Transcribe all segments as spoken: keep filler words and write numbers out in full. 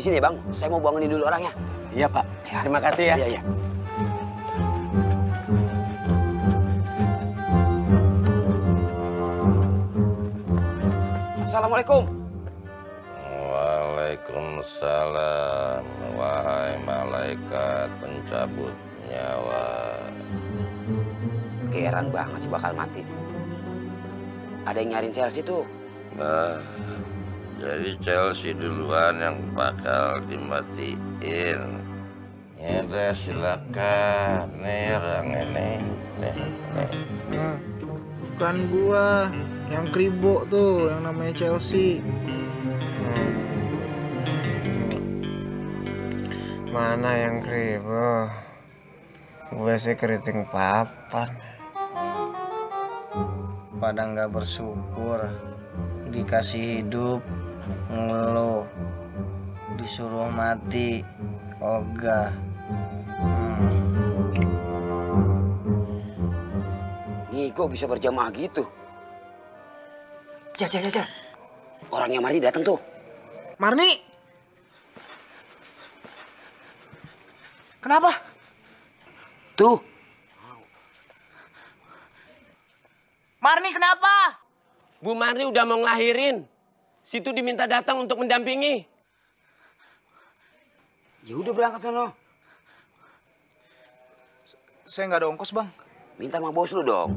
di sini ya, Bang. Saya mau bangunin dulu orangnya. Iya, Pak. Ya. Terima kasih ya. Iya, iya. Assalamualaikum. Waalaikumsalam. Wahai malaikat pencabut nyawa. Keheran banget sih bakal mati. Ada yang nyariin Chelsea tuh. Nah, jadi Chelsea duluan yang bakal dimatiin. Ya udah silakan. Nih orang ini. Nih, nih. Nah, bukan gua, yang kribo tuh, yang namanya Chelsea. Mana yang kribo? Gue sih keriting papan. Pada nggak bersyukur, dikasih hidup, ngeluh, disuruh mati, ogah. Hmm. Nih, kok bisa berjamaah gitu? Jar, jar, jar, jar. Orangnya Marni datang tuh. Marni! Kenapa? Tuh. Marni kenapa? Bu Marni udah mau ngelahirin. Situ diminta datang untuk mendampingi. Ya udah berangkat sono. Saya nggak ada ongkos, Bang. Minta sama bos lu dong.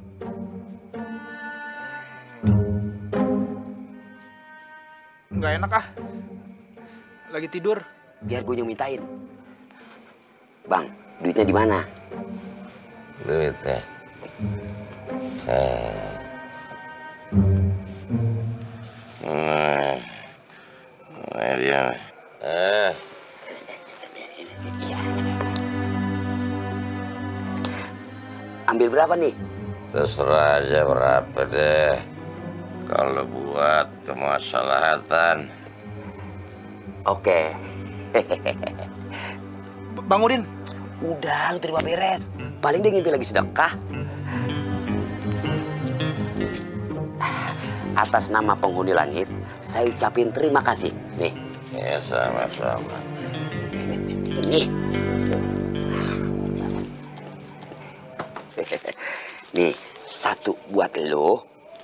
Nggak enak ah. Lagi tidur. Biar gue yang mintain. Bang, duitnya di mana? Duitnya. Eh. Nah, nah dia. Eh. Iya. Ambil berapa nih? Terserah aja berapa deh. Kalau buat kemaslahatan. Oke. Bang Udin. Udah, lu terima beres. Paling dia ngimpi lagi sedekah. Atas nama penghuni langit, saya ucapin terima kasih. Nih. Ya, sama-sama. Nih. Nih, satu buat lo.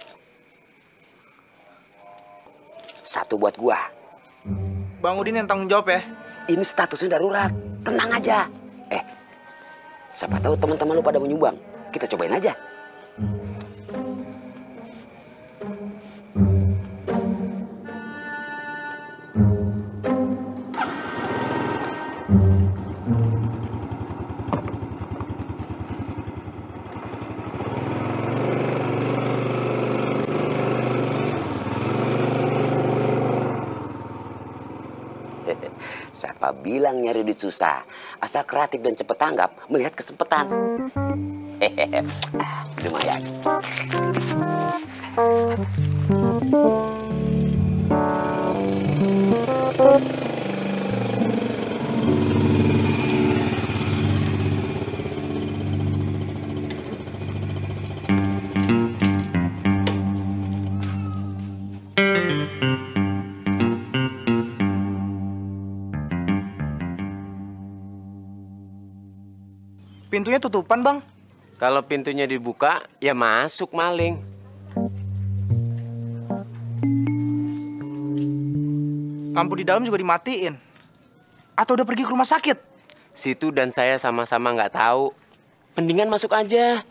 Satu buat gua. Bang Udin yang tanggung jawab ya. Ini statusnya darurat. Tenang aja. Eh, siapa tahu teman-teman lu pada menyumbang. Kita cobain aja. Siapa bilang nyari duit susah? Asal kreatif dan cepet tanggap, melihat kesempatan. Hehehe, lumayan. Pintunya tutupan, Bang. Kalau pintunya dibuka, ya masuk maling. Lampu di dalam juga dimatiin. Atau udah pergi ke rumah sakit? Situ dan saya sama-sama nggak tahu. Mendingan masuk aja.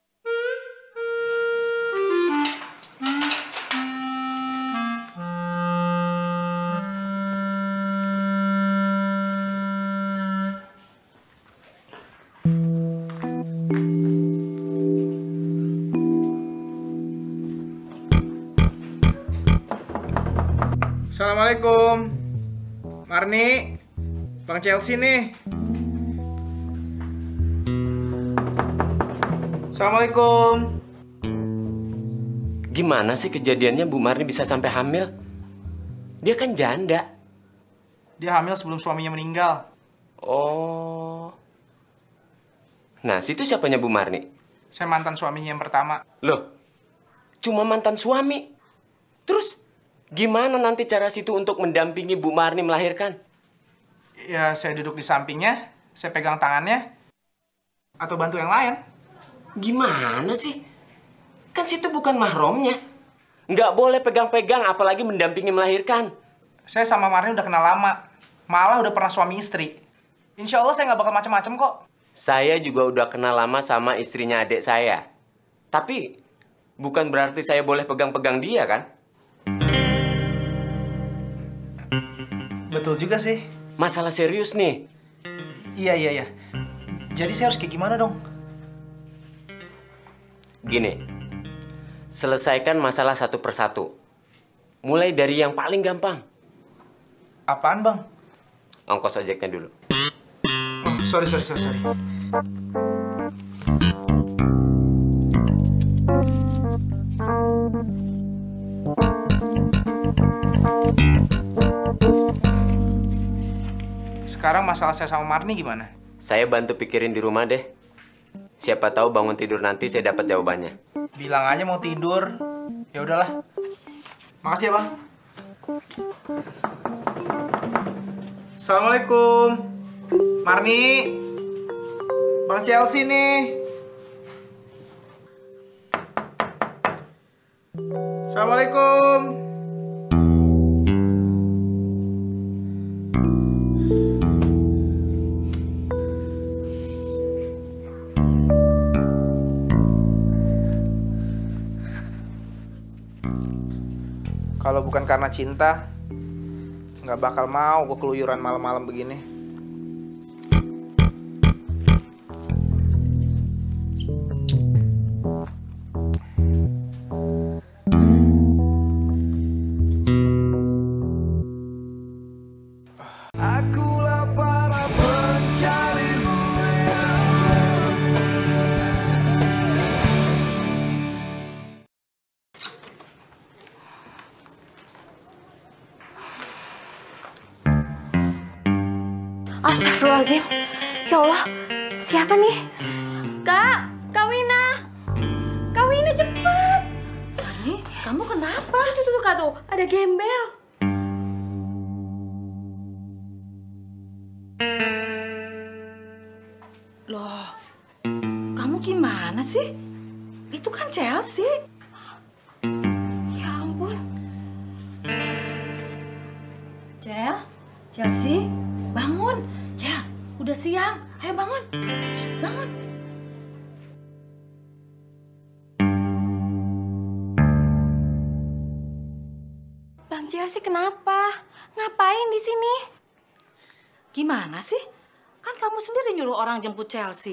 Assalamualaikum. Marni, Bang Chelsea nih. Assalamualaikum. Gimana sih kejadiannya Bu Marni bisa sampai hamil? Dia kan janda. Dia hamil sebelum suaminya meninggal. Oh. Nah, situ siapanya Bu Marni? Saya mantan suaminya yang pertama. Loh, cuma mantan suami? Terus, Gimana nanti cara situ untuk mendampingi Bu Marni melahirkan? Ya, saya duduk di sampingnya, saya pegang tangannya, atau bantu yang lain. Gimana sih? Kan situ bukan mahramnya. Nggak boleh pegang-pegang, apalagi mendampingi melahirkan. Saya sama Marni udah kenal lama, malah udah pernah suami istri. Insya Allah saya nggak bakal macam-macam kok. Saya juga udah kenal lama sama istrinya adik saya. Tapi bukan berarti saya boleh pegang-pegang dia kan? Betul juga sih. Masalah serius nih. Iya, iya, iya. Jadi saya harus kayak gimana dong? Gini, selesaikan masalah satu persatu. Mulai dari yang paling gampang. Apaan, Bang? Ongkos ojeknya dulu. Oh, sorry, sorry, sorry, sorry. Sekarang masalah saya sama Marni gimana? Saya bantu pikirin di rumah deh. Siapa tahu bangun tidur nanti saya dapat jawabannya. Bilang aja mau tidur. Ya udahlah. Makasih ya, Bang. Assalamualaikum. Marni. Bang Chelsea nih. Assalamualaikum. Kalau bukan karena cinta, nggak bakal mau gue keluyuran malam-malam begini. Akulah para pencarimu. Astagfirullahaladzim. Ya Allah, siapa nih? Kak, Kak Wina. Kak Wina cepet. Ini kamu kenapa? Tuh, tuh, tuh, Kak, tuh. Ada gembel. Loh, kamu gimana sih? Itu kan Chelsea. Ya ampun. Cel, Chelsea, bangun. Cel, udah siang. Ayo bangun. Shh, bangun. Bang Chelsea kenapa? Ngapain di sini? Gimana sih? Kan kamu sendiri nyuruh orang jemput Chelsea.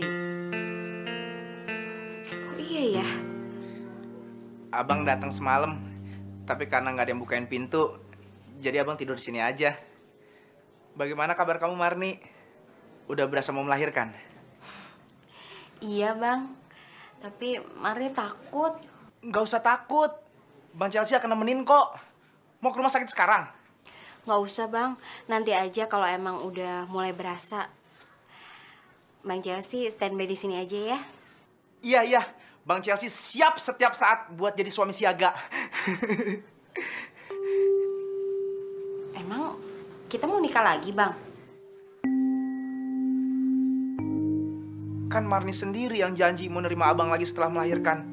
Oh iya ya. Abang datang semalam, tapi karena nggak ada yang bukain pintu, jadi abang tidur di sini aja. Bagaimana kabar kamu, Marni? Udah berasa mau melahirkan? Iya, Bang. Tapi Marni takut. Nggak usah takut. Bang Chelsea akan nemenin kok. Mau ke rumah sakit sekarang? Nggak usah, Bang. Nanti aja kalau emang udah mulai berasa. Bang Chelsea standby di sini aja ya. Iya, iya. Bang Chelsea siap setiap saat buat jadi suami siaga. Emang kita mau nikah lagi, Bang? Kan Marni sendiri yang janji mau nerima abang lagi setelah melahirkan.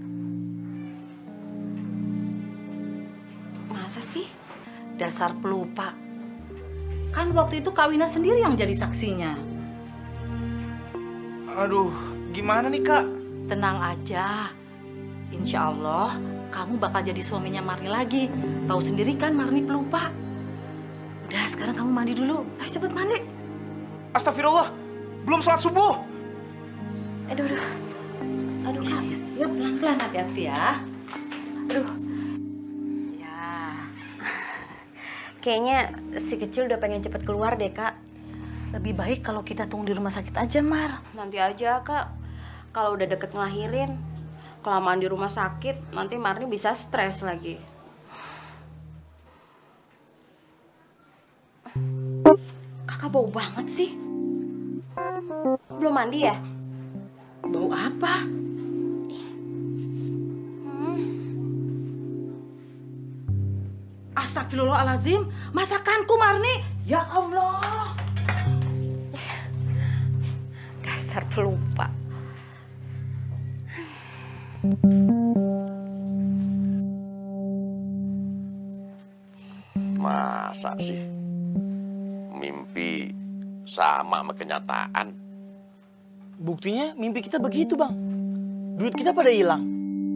Masa sih? Dasar pelupa. Kan waktu itu Kak Wina sendiri yang jadi saksinya. Aduh, gimana nih, Kak? Tenang aja. Insya Allah kamu bakal jadi suaminya Marni lagi. Tahu sendiri kan Marni pelupa. Udah, sekarang kamu mandi dulu. Ayo cepet mandi. Astagfirullah, belum sholat subuh. Aduh, aduh. Aduh, Ya, Kak. ya, ya pelan-pelan hati-hati ya. Aduh. Ya. Kayaknya si kecil udah pengen cepet keluar deh, Kak. Lebih baik kalau kita tunggu di rumah sakit aja, Mar. Nanti aja, Kak. Kalau udah deket ngelahirin, kelamaan di rumah sakit, nanti Marni bisa stres lagi. Kakak bau banget sih. Belum mandi ya? Bau apa? Hmm. Astagfirullahaladzim, masakanku Marni. Ya Allah. Dasar pelupa. Masa sih mimpi sama sama kenyataan? Buktinya mimpi kita begitu, Bang. Duit kita pada hilang.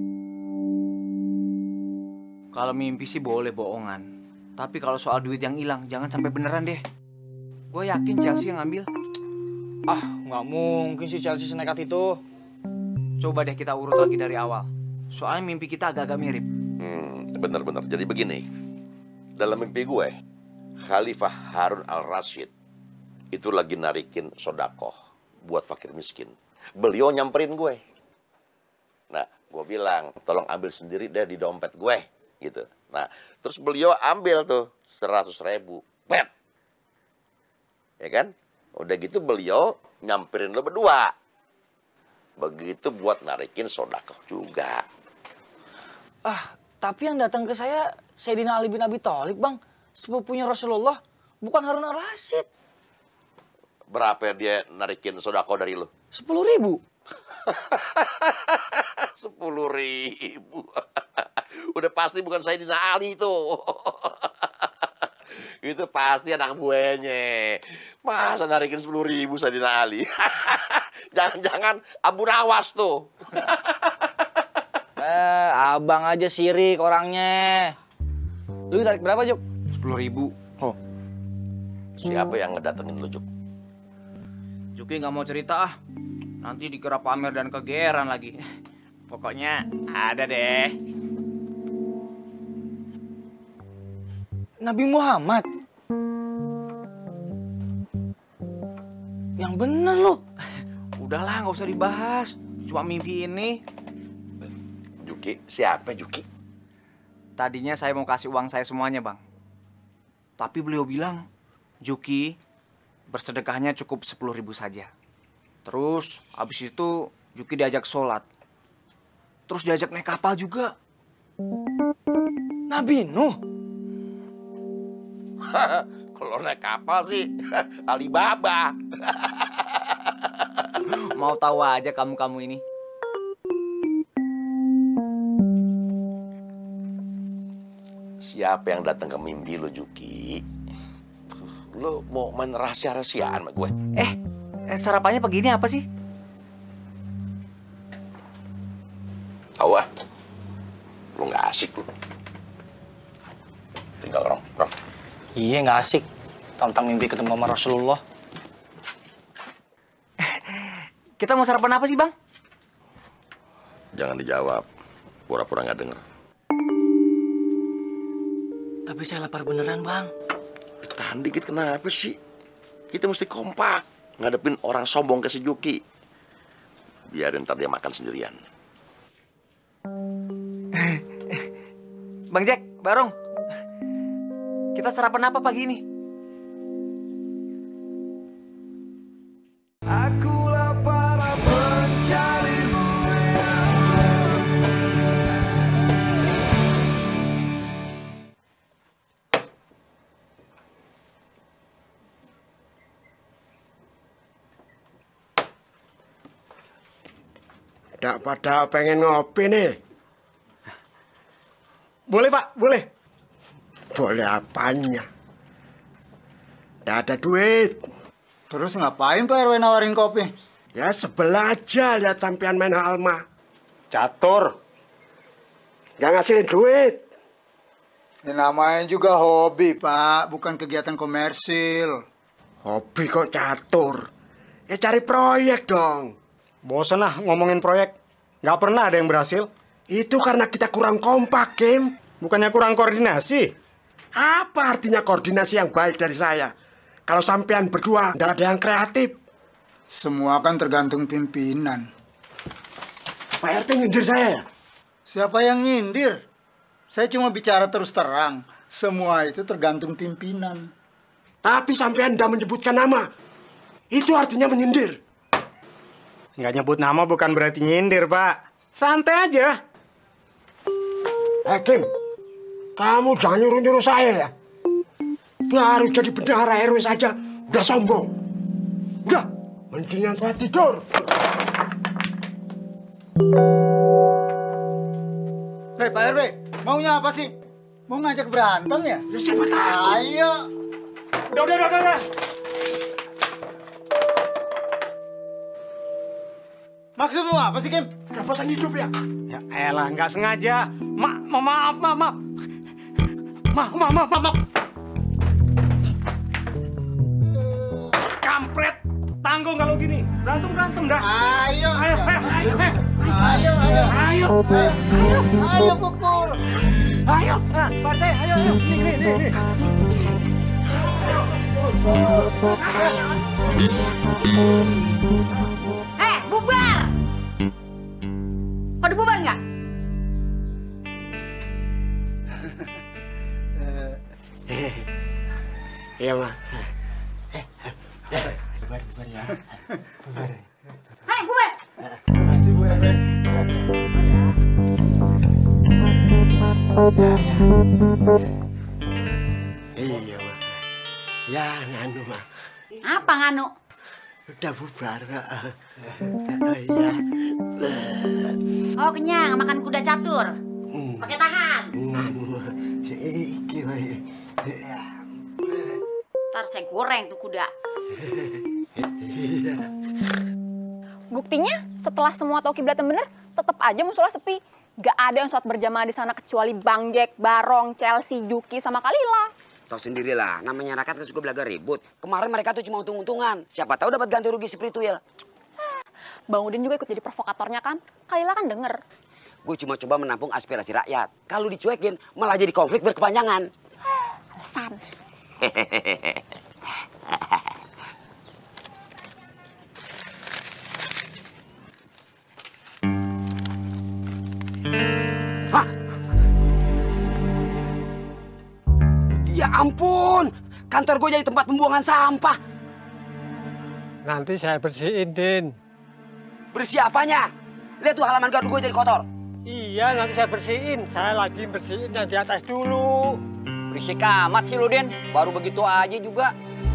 Kalau mimpi sih boleh bohongan. Tapi kalau soal duit yang hilang, jangan sampai beneran deh. Gue yakin Chelsea yang ngambil. Ah, nggak mungkin sih Chelsea senekat itu. Coba deh kita urut lagi dari awal. Soalnya mimpi kita agak-agak mirip. Hmm, bener-bener. Jadi begini, dalam mimpi gue, Khalifah Harun al-Rashid itu lagi narikin sodakoh buat fakir miskin. Beliau nyamperin gue. Nah, gue bilang, tolong ambil sendiri deh di dompet gue, gitu. Nah, terus beliau ambil tuh seratus ribu. Pet. Ya kan? Udah gitu beliau nyamperin lo berdua. Begitu buat narikin sodakoh juga. Ah, tapi yang datang ke saya Sayyidina Ali bin Abi Thalib, Bang. Sepupunya Rasulullah, bukan Harun al-Rashid. Berapa dia narikin sodakoh dari lo? Sepuluh ribu. Sepuluh ribu. Udah pasti bukan Sayyidina Ali itu. Itu pasti anak buahnya. Masa narikin sepuluh ribu Sayyidina Ali? Jangan-jangan Abu Nawas tuh. Eh, abang aja sirik orangnya. Lu tarik berapa, Juk? Sepuluh ribu. Oh. Siapa yang ngedatengin lu, Juk? Juki nggak mau cerita ah. Nanti dikira pamer dan kegeeran lagi. Pokoknya ada deh. Nabi Muhammad. Yang bener lu. Udahlah, nggak usah dibahas. Cuma mimpi ini. Juki, siapa Juki? Tadinya saya mau kasih uang saya semuanya, Bang. Tapi beliau bilang, Juki, bersedekahnya cukup sepuluh ribu saja. Terus, habis itu Juki diajak sholat. Terus diajak naik kapal juga. Nabi Nuh. Kalau naik kapal sih, Alibaba. Mau tahu aja kamu-kamu ini. Siapa yang datang ke mimpi lo, Juki? Lo mau main rahasia-rahasiaan sama gue? Eh, eh, sarapannya pagi ini apa sih? Tahu ah, lo nggak asik lo. Tinggal orang, orang. Iya, nggak asik. Tentang mimpi ketemu sama Rasulullah. Kita mau sarapan apa sih, Bang? Jangan dijawab, pura-pura nggak denger. Tapi saya lapar beneran, Bang. Tahan dikit, kenapa sih? Kita mesti kompak ngadepin orang sombong ke si Juki. Biarin ntar dia makan sendirian. Bang Jack, Barung. Kita sarapan apa pagi ini? Akulah para pencarimu. Nggak pada pengen ngopi nih. Boleh, Pak, boleh. Boleh apanya? Nggak ada duit. Terus ngapain Pak R W nawarin kopi? Ya sebelah aja lihat sampean main Alma. Catur. Nggak ngasilin duit. Ini namanya juga hobi, Pak, bukan kegiatan komersil. Hobi kok catur? Ya cari proyek dong. Bosan lah ngomongin proyek. Nggak pernah ada yang berhasil. Itu karena kita kurang kompak, Kim. Bukannya kurang koordinasi. Apa artinya koordinasi yang baik dari saya? Kalau sampean berdua nggak ada yang kreatif. Semua kan tergantung pimpinan. Pak R T nyindir saya ya? Siapa yang nyindir? Saya cuma bicara terus terang. Semua itu tergantung pimpinan. Tapi sampean udah menyebutkan nama. Itu artinya menyindir. Nggak nyebut nama bukan berarti nyindir, Pak. Santai aja. Eh, Kim. Kamu jangan nyuruh-nyuruh saya ya. Baru jadi bendahara R W saja udah sombong. Udah, mendingan saya tidur. Hei Pak R W, maunya apa sih? Mau ngajak berantem ya? Ya siapa tahu. Ayo. Udah, udah, udah, udah. Maksudmu apa sih, Kim? Udah bosan hidup ya? Ya elah, nggak sengaja. Ma, ma maaf, maaf, maaf. Maaf, maaf, maaf, maaf. Kampret, tanggung kalau gini. Berantem, berantem dah. Ayo, ayo, ayo, ayo, ayo, ayo, ayo, ayo, ayo, ayo pukul. Ayo, nah, partai, ayo, ayo. Nih, nih, nih, nih. Eh, bubar! Pada bubar nggak? Iya, Ma. Bubar, bubar ya. Bubar. Hai, bubar! Makasih, Bu R W. Bubar ya. Ya, ya. Iya, Ma. Ya, nganu, Ma. Apa nganu? Udah bubar. Iya. Oh, kenyang, makan kuda catur. Pakai tahan. Nganu. Iki, Ma. Ntar saya goreng tuh kuda. Buktinya setelah semua tahu kiblat yang bener, tetap aja musola sepi. Gak ada yang sholat berjamaah di sana kecuali Bang Jack, Barong, Chelsea, Juki, sama Kalila. Tahu sendirilah, namanya rakyat kan suka belaga ribut. Kemarin mereka tuh cuma untung-untungan. Siapa tahu dapat ganti rugi spiritual. Bang Udin juga ikut jadi provokatornya kan. Kalila kan denger. Gue cuma coba menampung aspirasi rakyat. Kalau dicuekin, malah jadi konflik berkepanjangan. Alasan. Hah? Ya ampun, kantor gue jadi tempat pembuangan sampah. Nanti saya bersihin, Din. Bersih apanya? Lihat tuh halaman gardu gue jadi kotor. Iya, nanti saya bersihin. Saya lagi bersihin yang di atas dulu. Berisik amat sih lu, Den. Baru begitu aja juga.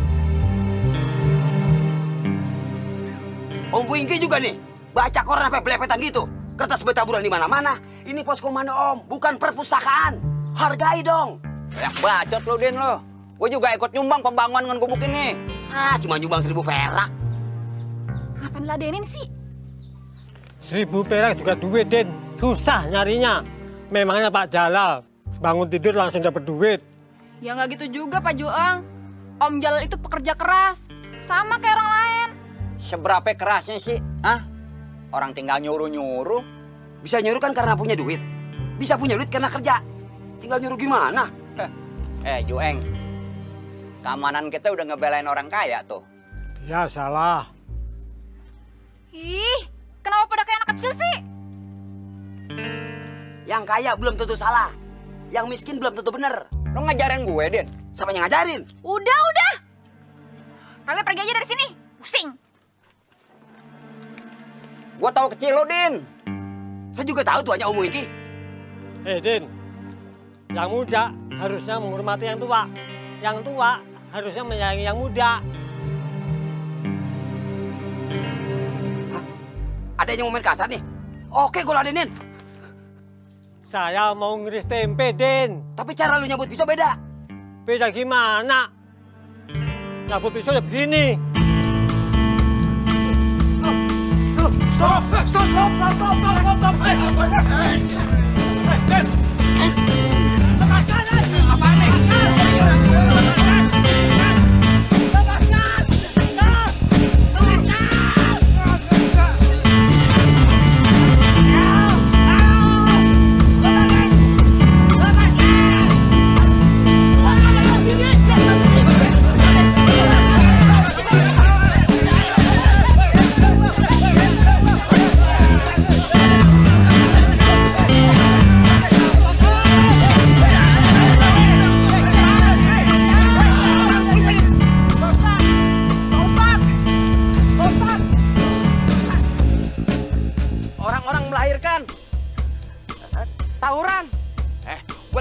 Om Wingki juga nih, baca koran sampai belepetan gitu. Kertas bertaburan di mana-mana. Ini pos komando Om, bukan perpustakaan. Hargai dong. Ya bacot lu, Den, lo. Gue juga ikut nyumbang pembangunan dengan gubuk ini. Ah, cuma nyumbang seribu perak. Ngapain ladenin sih? Seribu perak juga duit, Den. Susah nyarinya. Memangnya Pak Jalal bangun tidur langsung dapat duit. Ya nggak gitu juga, Pak Joang. Om Jalal itu pekerja keras. Sama kayak orang lain. Seberapa kerasnya sih? Hah? Orang tinggal nyuruh-nyuruh. Bisa nyuruh kan karena punya duit. Bisa punya duit karena kerja. Tinggal nyuruh gimana? Eh, Jueng. Keamanan kita udah ngebelain orang kaya tuh. Ya, salah. Ih, kenapa pada kayak anak kecil sih? Yang kaya belum tentu salah. Yang miskin belum tentu bener. Lo ngajarin gue, Den? Siapa yang ngajarin? Udah, udah. Kalian pergi aja dari sini. Pusing. Gua tahu kecil lo, Din. Saya juga tahu tuanya Om Wingki. Eh, Din. Yang muda harusnya menghormati yang tua. Yang tua harusnya menyayangi yang muda. Hah? Ada yang mau main kasar nih? Oke, gue ladenin. Saya mau ngiris tempe, Din. Tapi cara lu nyabut pisau beda. Beda gimana? Nyabut pisau ya begini. Stop! Stop! Stop! Stop! Stop! Stop! Stop! Hei! Hei! Hei! Lepaskan! Apaan nih? Lepaskan!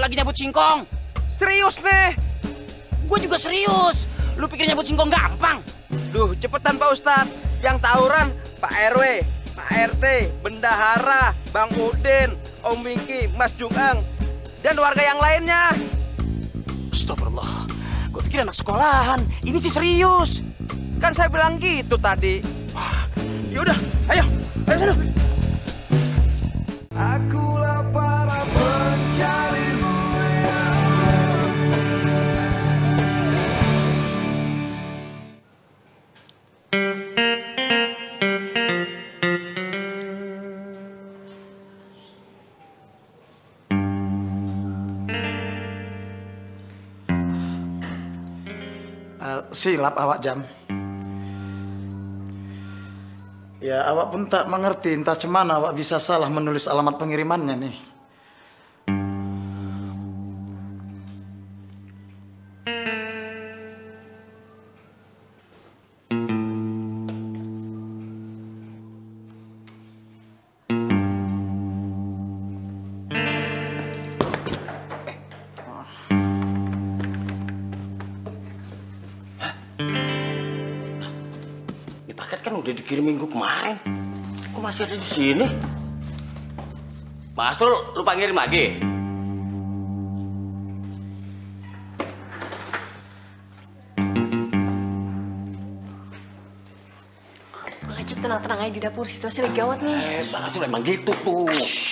lagi nyabut singkong. Serius nih. Gue juga serius. Lu pikir nyabut singkong gampang? Duh, cepetan Pak Ustadz. Yang tawuran Pak R W, Pak R T, Bendahara, Bang Udin, Om Wingki, Mas Jungeng, dan warga yang lainnya. Astagfirullah. Gue pikir anak sekolahan. Ini sih serius. Kan saya bilang gitu tadi. Wah, yaudah, ayo. Ayo sana. Akulah para pencarimu. Uh, silap awak jam. Ya awak pun tak mengerti entah cemana awak bisa salah menulis alamat pengirimannya nih. Kan udah dikirim minggu kemarin. Kok masih ada di sini? Mas Asrul, lupa ngirim lagi? Bang Acep tenang-tenang aja di dapur, situasi lagi gawat nih. Eh, Bang Asrul emang gitu tuh.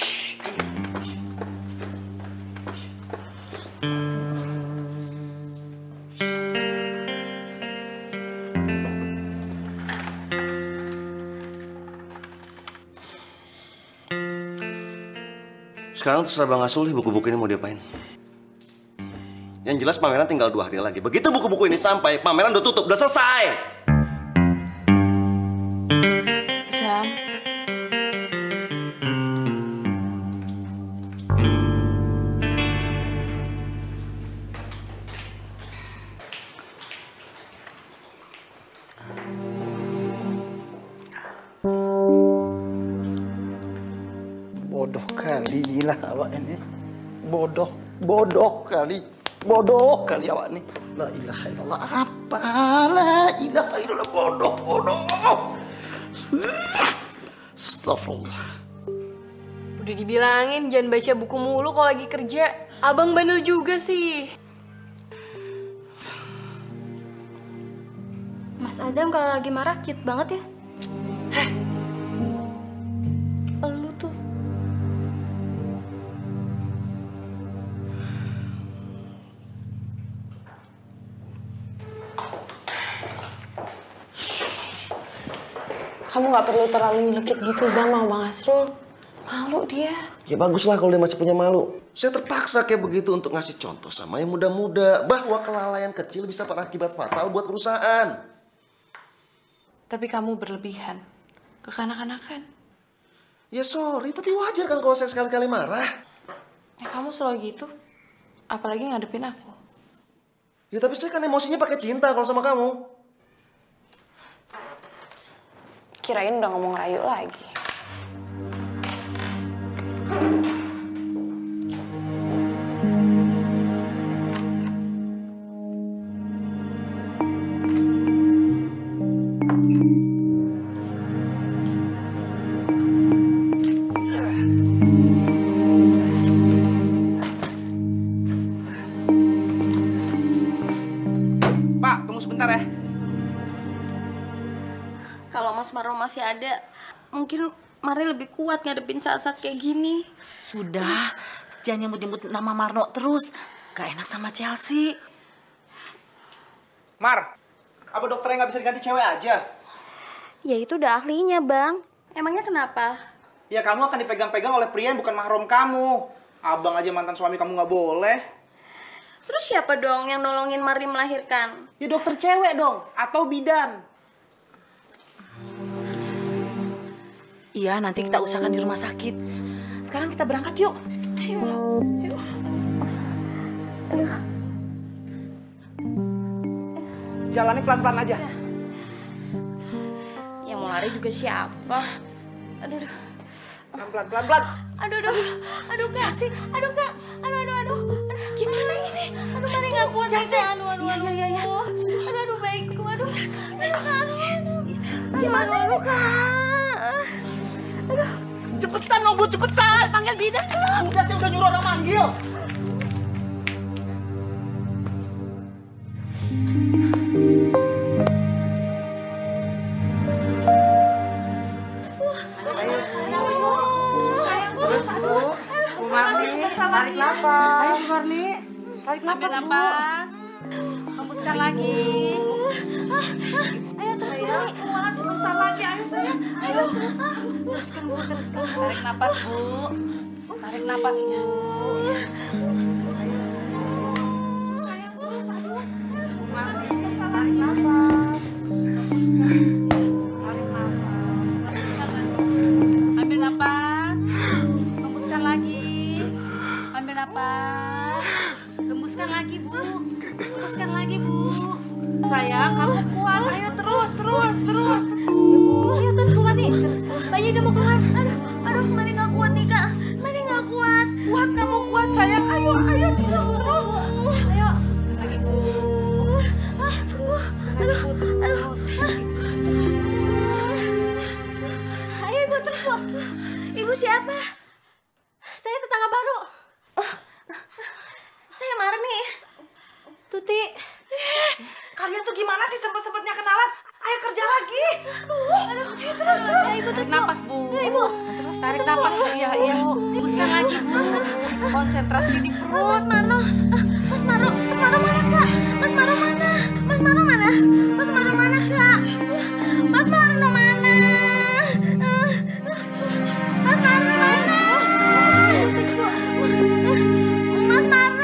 Sekarang terserah Bang Asul nih buku-buku ini mau diapain. Yang jelas pameran tinggal dua hari lagi. Begitu buku-buku ini sampai, pameran udah tutup, udah selesai. Jam. Bodoh kali lah awak ini. Bodoh, bodoh kali. Bodoh kali awak ini. La ilaha illallah. Apa? La ilaha illallah. Bodoh, bodoh. Astagfirullah. Udah dibilangin jangan baca buku mulu kalau lagi kerja. Abang bandel juga sih. Mas Azam kalau lagi marah cute banget ya. Elu tuh. Kamu nggak perlu terlalu nyelekit gitu sama Bang Asrul. Malu dia. Ya baguslah kalau dia masih punya malu. Saya terpaksa kayak begitu untuk ngasih contoh sama yang muda-muda bahwa kelalaian kecil bisa berakibat fatal buat perusahaan. Tapi kamu berlebihan. Kekanak-kanakan. Ya sorry, tapi wajar kan kalau saya sekali-kali marah. Ya kamu selalu gitu. Apalagi ngadepin aku. Ya tapi saya kan emosinya pakai cinta kalau sama kamu. Kirain udah ngomong rayu lagi. Pak, tunggu sebentar ya. Kalau Mas Marno masih ada, mungkin Mari lebih kuat ngadepin saat-saat kayak gini. Sudah, jangan nyebut-nyebut nama Marno terus. Gak enak sama Chelsea. Mar, apa dokternya nggak bisa diganti cewek aja? Ya itu udah ahlinya, Bang. Emangnya kenapa? Ya kamu akan dipegang-pegang oleh pria yang bukan mahram kamu. Abang aja mantan suami kamu nggak boleh. Terus siapa dong yang nolongin Mari melahirkan? Ya dokter cewek dong, atau bidan. Iya, nanti kita usahakan di rumah sakit. Sekarang kita berangkat yuk. Ayo, yuk. Jalani pelan-pelan aja. Yang mau lari juga siapa? Aduh, pelan-pelan, pelan-pelan. Aduh, aduh, aduh, Kak. Aduh, Kak. Aduh, aduh, aduh. Aduh, Mari nggak kuat nih, Kak. Aduh, aduh, aduh. Iya, iya, iya. Aduh, aduh, baikku. Aduh, aduh, aduh. Gimana, aduh, Kak? Aduh. Cepetan dong, Bu, cepetan. Panggil bidan dong. Udah, saya udah nyuruh orang manggil. Tarik nafas. Ayo, Bu Marni. Tarik nafas, Ambil nafas. Hembuskan lagi. Ayo, terus, Bu Marni. Uang sebentar lagi. Ayo, sayang. Ayo. Teruskan, Bu. Teruskan. Tarik nafas, Bu. Tarik nafas, Bu. Sayang, terus. Aduh. Bu Marni, sebentar lagi. Tarik nafas. Tarik nafas. Ambil nafas. Hembuskan lagi. Ambil nafas. Hembuskan lagi, Bu. Hembuskan lagi, Bu. Sayang, kamu kuat. Ayo, terus, terus, terus. Ya, Bu. Ayo, terus, Bu Marni. Terus. Bayi udah mau keluar. Aduh, aduh, Marni nggak kuat nih, Kak. Marni nggak kuat. Kuat, kamu kuat, sayang. Ayo, ayo, terus, terus. Ayo. Hembuskan lagi, Bu. Aduh, aduh, terus, terus. Ayo, Ibu, terus, Bu. Ibu siapa? Saya tetangga baru. Saya Marni. Tuti. Kalian tuh gimana sih sempet-sempetnya kenalan? Ayo kerja lagi. Aduh, aduh, ayo terus, terus. Ayo, Ibu, terus, tarik nafas, Bu. Ya, Ibu. Terus tarik nafas, Bu. Iya, iya. Hembuskan lagi, Bu. Konsentrasi di perut. Mas Marno. Mas Marno, Mas Marno mana, Kak? Mas Marno mana? Mas Marno mana? Mas Marno mana, Kak? Mas Marno mana? Mas Marno mana? Mas Marno.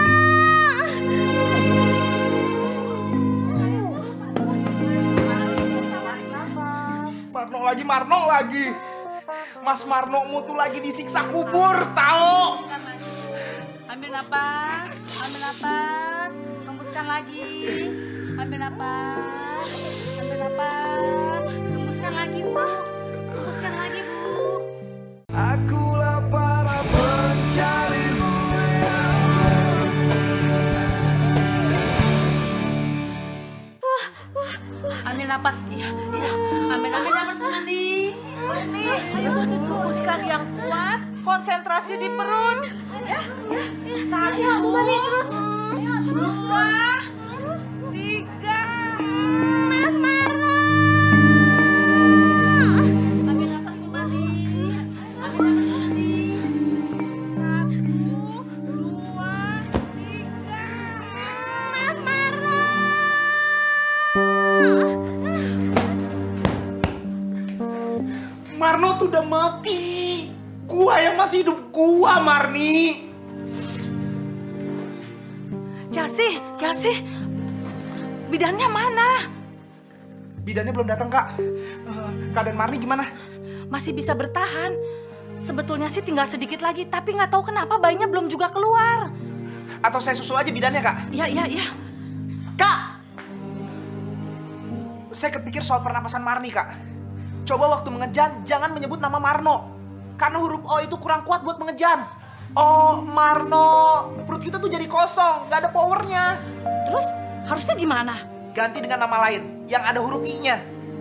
Marno lagi, Marno lagi. Mas Marnomu tuh lagi disiksa kubur, tahu? Ambil napas, ambil napas, hembuskan lagi. Ambil napas, ambil napas, hembuskan lagi, Bu. Hembuskan lagi, Bu. Akulah para pencarimu. Ambil napas, Bu. Ambil, ambil napas, Marni. Marni, hembuskan yang kuat, konsentrasi di perut. Ya, ya. Satu, Marni, terus. Dua, tiga. Mas Marno. Ambil napas, Bu Marni. Ambil napas, Marni. Satu, dua, tiga. Mas Marno. Marno tuh udah mati. Gua yang masih hidup, gua, Marni. Chelsea, Chelsea. Bidannya mana? Bidannya belum datang, Kak. Uh, keadaan Marni gimana? Masih bisa bertahan. Sebetulnya sih tinggal sedikit lagi, tapi nggak tahu kenapa bayinya belum juga keluar. Atau saya susul aja bidannya, Kak? Iya, iya, iya. Kak! Saya kepikir soal pernapasan Marni, Kak. Coba waktu mengejan, jangan menyebut nama Marno. Karena huruf O itu kurang kuat buat mengejan. Oh, Marno. Perut kita tuh jadi kosong, nggak ada powernya. Terus harusnya gimana? Ganti dengan nama lain, yang ada huruf I-nya.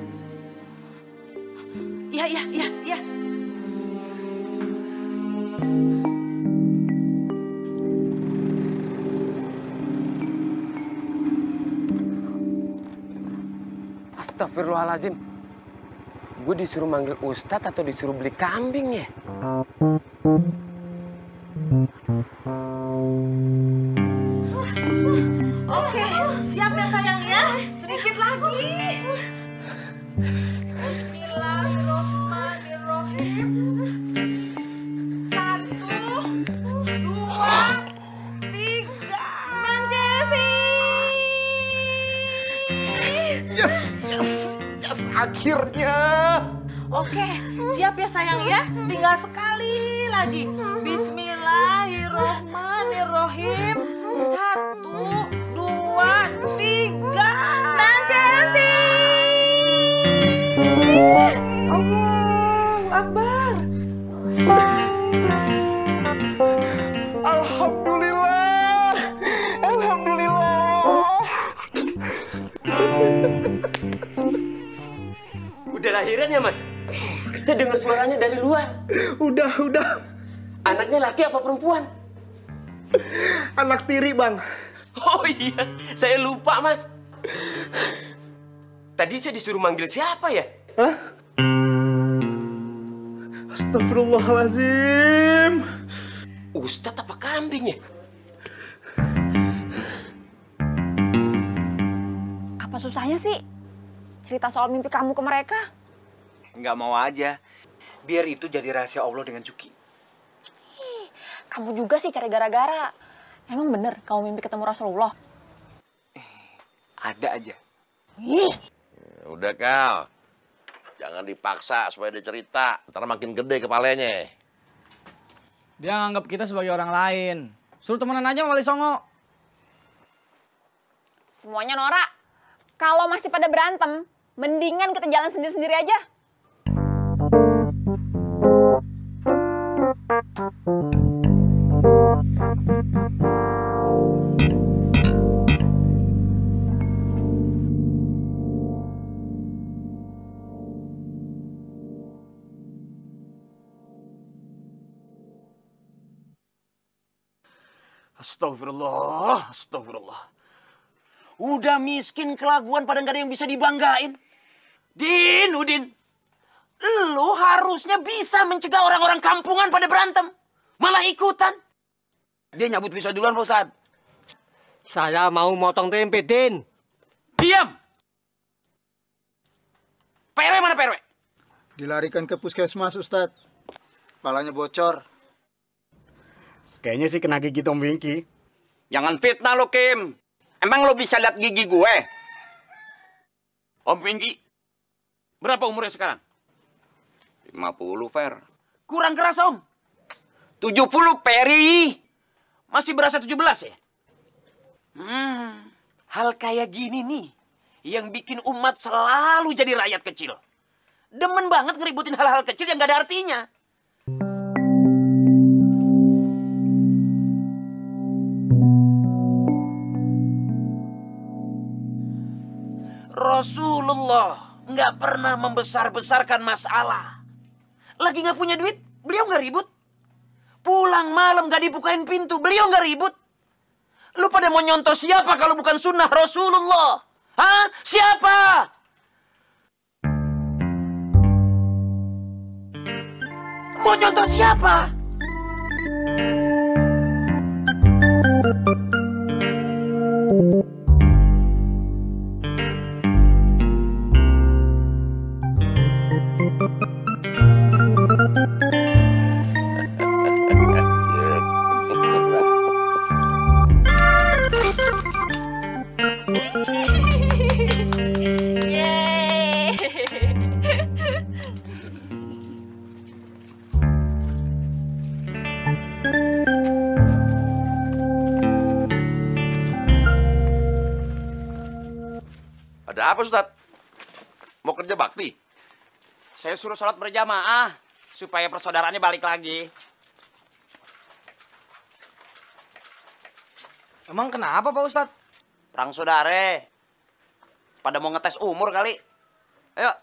Iya, iya, iya, iya. Astagfirullahaladzim. Gue disuruh manggil Ustadz atau disuruh beli kambing ya? Oke, siap ya sayang ya? Sedikit lagi. Bismillahirrahmanirrahim. Satu, dua, tiga. Manjesi. Yes, yes, yes, akhirnya. Oke, siap ya sayang ya? Tinggal sekali lagi. Bismillahirrahmanirrahim. Satu, dua, tiga. Bang Chelsea. Allahu Akbar. Alhamdulillah. Alhamdulillah. Udah lahiran ya, Mas? Saya dengar suaranya dari luar. Udah, udah. Anaknya laki apa perempuan? Anak tiri, Bang. Oh iya, saya lupa, Mas. Tadi saya disuruh manggil siapa ya? Hah? Astagfirullahaladzim. Ustadz apa kambing ya? Apa susahnya sih cerita soal mimpi kamu ke mereka? Nggak mau aja. Biar itu jadi rahasia Allah dengan Juki. Ih, kamu juga sih cari gara-gara. Emang bener kamu mimpi ketemu Rasulullah? Ada aja. Ih. Udah, Kal. Jangan dipaksa supaya dia cerita. Ntar makin gede kepalanya. Dia nganggap kita sebagai orang lain. Suruh temenan aja sama Wali Songo. Semuanya norak. Kalau masih pada berantem, mendingan kita jalan sendiri-sendiri aja. Astagfirullah, astagfirullah. Udah miskin kelaguan pada nggak ada yang bisa dibanggain. Din, Udin. Lu harusnya bisa mencegah orang-orang kampungan pada berantem. Malah ikutan. Dia nyabut pisau duluan, Pak Ustadz. Saya mau motong tempe, Din. Diam! P R W mana P R W? Dilarikan ke puskesmas, Ustadz. Kepalanya bocor. Kayaknya sih kena gigi Tom Winky. Jangan fitnah lo, Kim. Emang lo bisa lihat gigi gue? Om Winky, berapa umurnya sekarang? lima puluh, Fer. Kurang keras, Om. tujuh puluh, Peri. Masih berasa tujuh belas ya? Hmm, hal kayak gini nih yang bikin umat selalu jadi rakyat kecil. Demen banget ngeributin hal-hal kecil yang gak ada artinya. Rasulullah nggak pernah membesar-besarkan masalah. Lagi nggak punya duit, beliau nggak ribut. Pulang malam nggak dibukain pintu, beliau nggak ribut. Lu pada mau nyontoh siapa kalau bukan sunnah Rasulullah? Hah? Siapa? Mau nyontoh siapa? Ada apa, Ustadz? Mau kerja bakti? Saya suruh sholat berjamaah supaya persaudaraannya balik lagi. Emang kenapa, Pak Ustadz? Perang saudara. Pada mau ngetes umur kali. Ayo.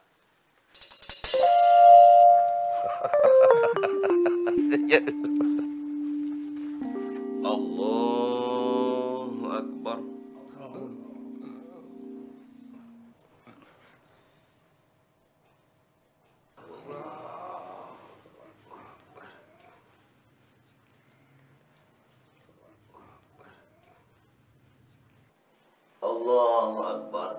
Allahu Akbar. Allahu Akbar.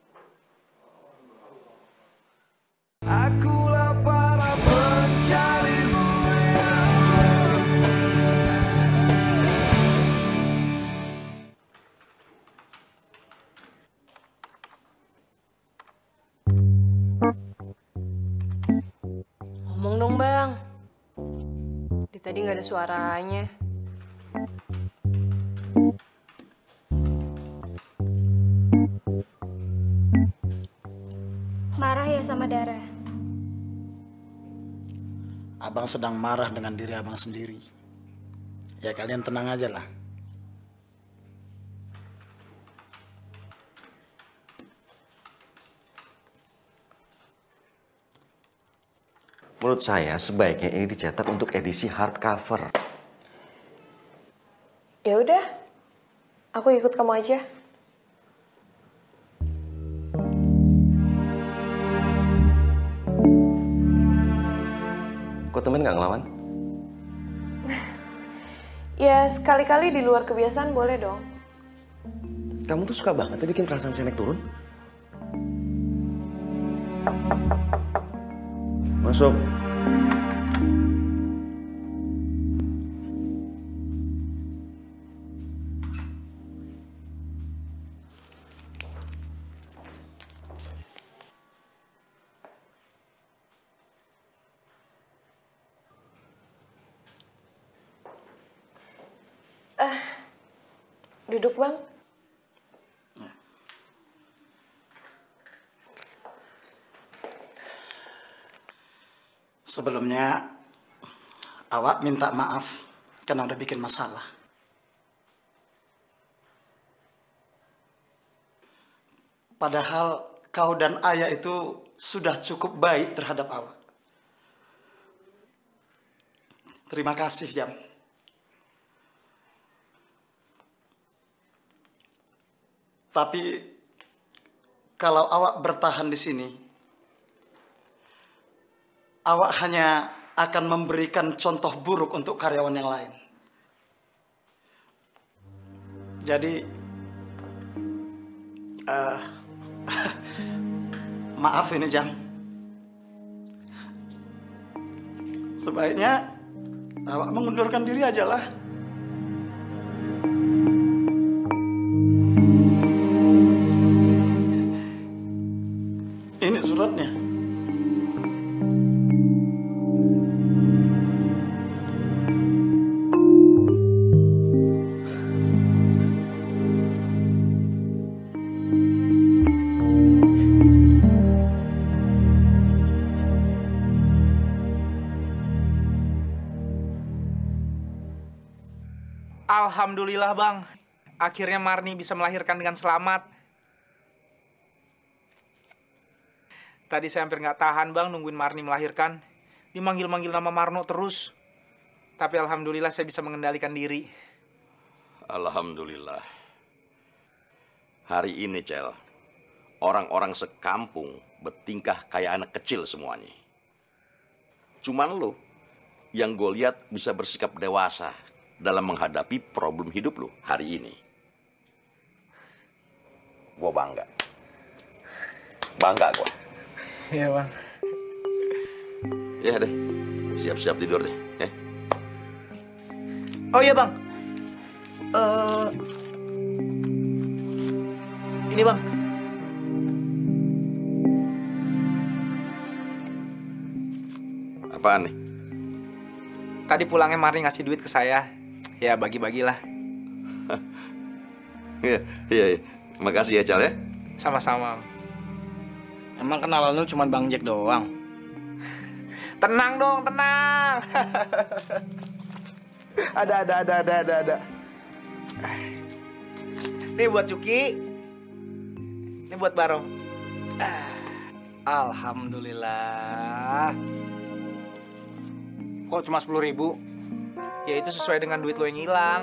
Akulah para pencarimu, ya Allah. Ngomong dong, Bang. Di tadi nggak ada suaranya. Marah ya sama Dara? Abang sedang marah dengan diri abang sendiri. Ya kalian tenang aja lah. Menurut saya sebaiknya ini dicetak untuk edisi hardcover. Ya udah, aku ikut kamu aja. Kok temen nggak ngelawan? Ya sekali-kali di luar kebiasaan boleh dong. Kamu tuh suka banget ya bikin perasaan saya naik turun. Masuk. Eh, duduk bang. Sebelumnya, awak minta maaf karena udah bikin masalah. Padahal kau dan ayah itu sudah cukup baik terhadap awak. Terima kasih, Jam. Tapi kalau awak bertahan di sini, awak hanya akan memberikan contoh buruk untuk karyawan yang lain. Jadi, uh, maaf ini Jam. Sebaiknya awak mengundurkan diri aja lah. Ini suratnya. Alhamdulillah bang, akhirnya Marni bisa melahirkan dengan selamat. Tadi saya hampir nggak tahan bang nungguin Marni melahirkan. Dimanggil-manggil nama Marno terus. Tapi alhamdulillah saya bisa mengendalikan diri. Alhamdulillah. Hari ini, Cel, orang-orang sekampung bertingkah kayak anak kecil semuanya. Cuman lo yang gue lihat bisa bersikap dewasa dalam menghadapi problem hidup lo hari ini. Gue bangga. Bangga gue. Iya bang. Ya deh, siap-siap tidur deh. Ya. Oh iya bang. Uh, ini bang. Apaan nih? Tadi pulangnya Marni ngasih duit ke saya. Ya bagi-bagilah. Iya, iya, iya. Makasih ya Cal ya. Sama-sama. Emang kenalan lu cuma Bang Jack doang? Tenang dong, tenang. Ada, ada, ada, ada, ada, ada. Ini buat Cuki. Ini buat Barong. Alhamdulillah. Kok cuma sepuluh ribu? Ya itu sesuai dengan duit lo yang hilang.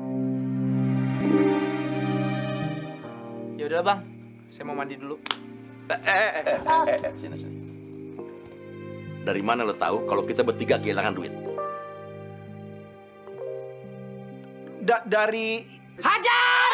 Ya udah bang, saya mau mandi dulu. Eh, eh, eh, eh, eh, sini, sini. Dari mana lo tahu kalau kita bertiga kehilangan duit? Da dari Hajar!